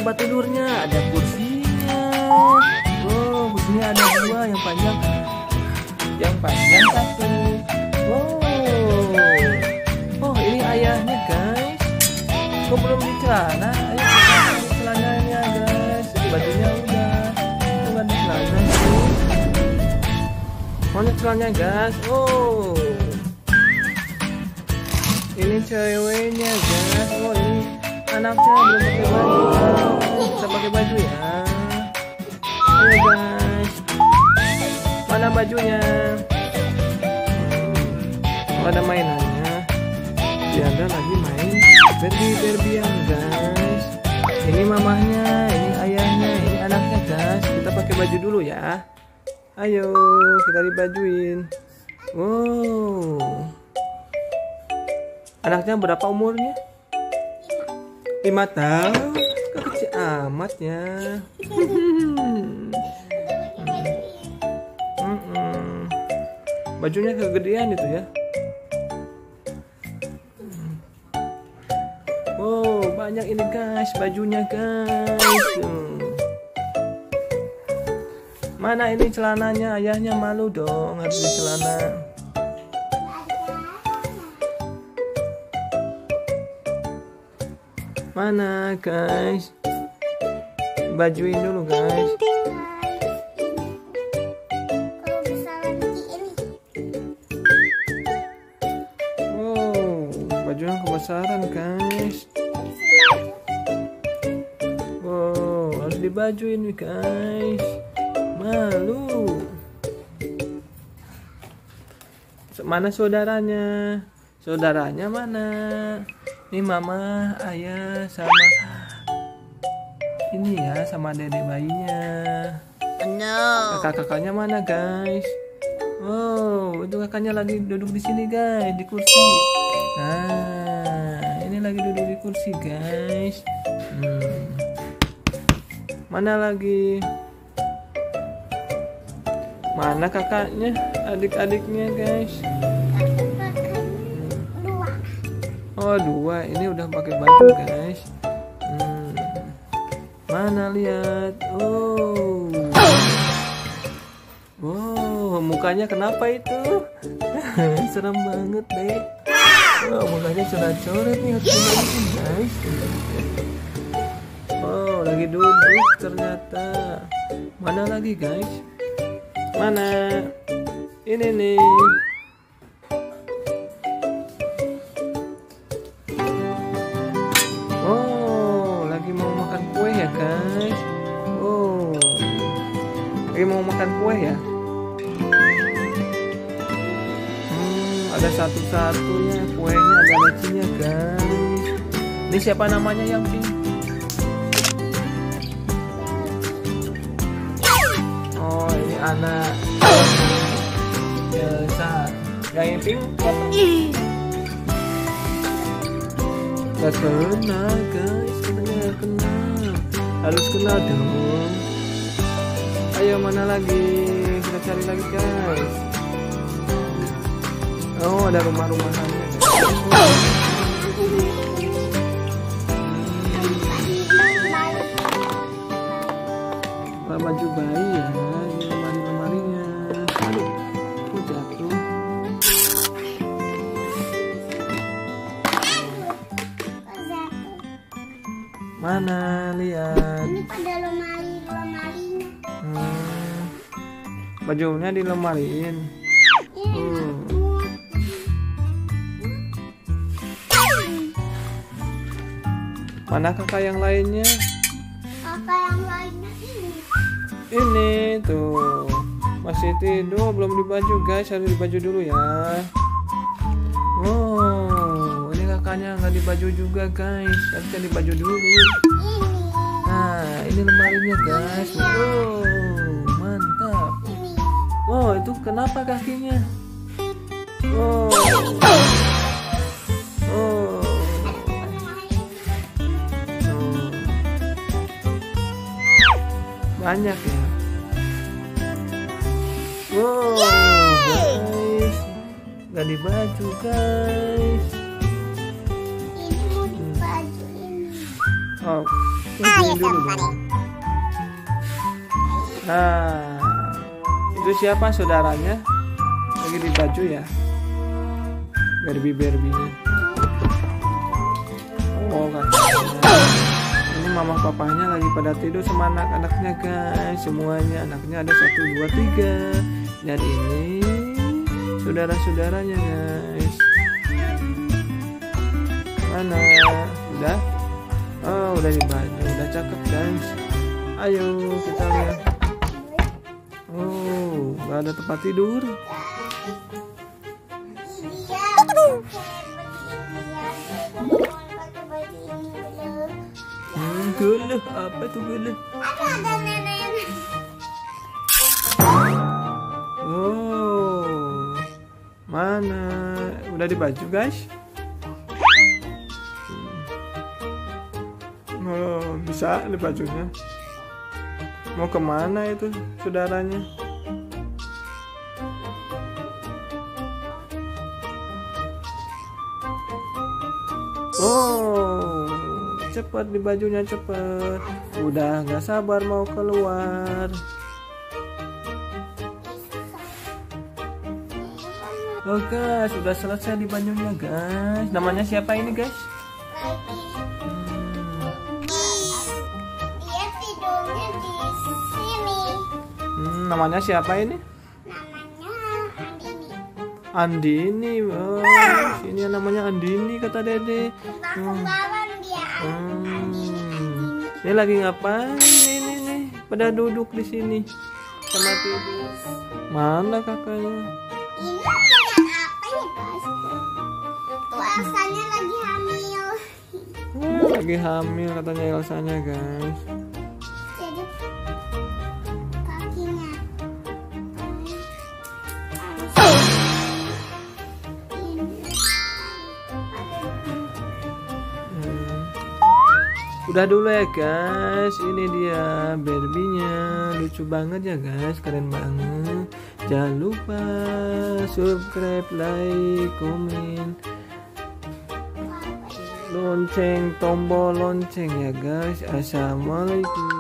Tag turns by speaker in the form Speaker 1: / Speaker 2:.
Speaker 1: tempat tidurnya, ada kursinya. Oh, kursinya ada dua, yang panjang satu. Oh, ini ayahnya guys. Kok belum di celana? Ayo kita di celananya guys. Bajunya udah, nggak di celana sih. Mana celananya guys? Oh, ini ceweknya guys. Oh, ini anaknya belum pakai baju. Kita pakai baju ya. Ayo guys, mana bajunya? Ada mainannya. Dia lagi main Barbie-Barbian guys. Ini mamahnya, ini ayahnya, ini anaknya guys. Kita pakai baju dulu ya. Ayo kita dibajuin. Wow. Anaknya berapa umurnya? 5 tahun. Kok kecil amat ya. Bajunya kegedean itu ya. Oh, banyak ini guys, bajunya guys. Mana ini celananya? Ayahnya malu dong harus di celana. Mana guys? Bajuin dulu guys. Wow, bajunya kebesaran guys. Wow, harus dibajuin nih guys. Malu. Mana saudaranya? Saudaranya mana? Ini mama, ayah, sama ini ya, sama dedek bayinya.
Speaker 2: No.
Speaker 1: Kakak-kakaknya mana guys? Oh, itu kakaknya lagi duduk di sini guys, di kursi. Nah, ini lagi duduk di kursi guys. Mana lagi? Mana kakaknya, adik-adiknya guys? Oh, 2. Ini udah pakai baju guys. Mana lihat? Oh. Wow, mukanya kenapa itu? Serem banget deh. Oh, mukanya coret-coret nih, harus dimasukin guys. Oh, lagi duduk ternyata. Mana lagi guys? Mana? Ini nih. Oh, lagi mau makan kue ya guys. Oh, lagi mau makan kue ya. Ada satu-satunya kuenya, ada lecinya guys. Ini siapa namanya yang pink? Oh, ini anak Elsa. Yang pink siapa? Gak kenal guys, sebenarnya kenal. Harus kenal dong. Ayo mana lagi? Kita cari lagi guys. Oh, ada rumah-rumahannya. Baju bayi ya, lemari-lemarinya. Aduh, kok jatuh. Mana lihat?
Speaker 2: Ini pada lemari-lemarinya.
Speaker 1: Bajunya dilemariin. Mana kakak yang lainnya?
Speaker 2: Kakak yang lainnya ini.
Speaker 1: Ini tuh masih tidur, belum dibaju guys, harus dibaju dulu ya. Oh, ini kakaknya nggak dibaju juga guys, harusnya dibaju dulu. Nah, ini lemarinya guys. Oh, mantap. Oh, itu kenapa kakinya? Oh, oh. Banyak ya. Wow guys, gak dibaju guys.
Speaker 2: Ini mau dibaju ini.
Speaker 1: Oh, Ini dulu dong. Nah, itu siapa saudaranya? Lagi di baju ya? Barbie-nya. Oh, kakaknya. Ini mama papanya lagi pada tidur sama anak-anaknya guys. Semuanya anaknya ada 1, 2, 3. Dan ini saudara-saudaranya guys. Mana? Udah? Oh, udah di baju. Udah cakep guys. Ayo kita lihat. Oh, gak ada tempat tidur. Geluh, apa tuh geluh?
Speaker 2: Ada nenek.
Speaker 1: Oh, mana? Udah di baju guys? Oh, bisa di bajunya. Mau kemana itu saudaranya? Oh, cepet di bajunya cepet. Udah nggak sabar mau keluar. Oh guys, sudah selesai di bajunya guys. Namanya siapa ini guys?
Speaker 2: Dia tidurnya di sini.
Speaker 1: Namanya siapa ini?
Speaker 2: Namanya
Speaker 1: Andini.
Speaker 2: Andini.
Speaker 1: Oh, ini namanya Andini kata Dede.
Speaker 2: Kembaran dia.
Speaker 1: Ini lagi ngapain ini nih? Pada duduk di sini sama tidur. Mana kakaknya?
Speaker 2: Ini kayak apa ya guys? Tuh Elsanya lagi hamil.
Speaker 1: Lagi hamil katanya Elsanya guys.
Speaker 2: Jadi kakinya.
Speaker 1: Udah dulu ya guys, ini dia Barbie-nya, lucu banget ya guys, keren banget. Jangan lupa subscribe, like, komen, lonceng, tombol lonceng ya guys. Assalamualaikum.